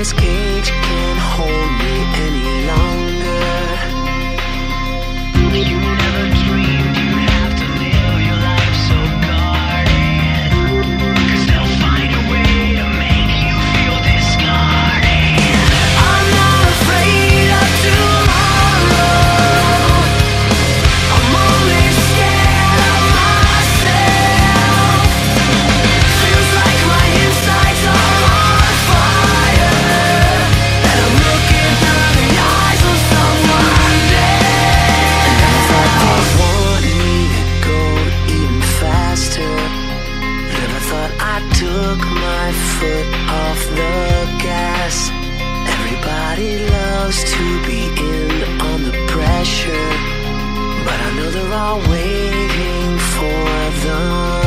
this cage can't hold me any longer. You never dreamed you'd have to live your life so guarded, 'cause they'll find a way to make you feel discarded. I'm not afraid of tomorrow, I'm only scared of myself. Feels like my insides are on fire, and I'm looking through the eyes of someone dead. And I thought they wanted me to go even faster. Never thought I took my foot off the gas. Everybody loves to be in on the pressure, but I know they're all waiting for the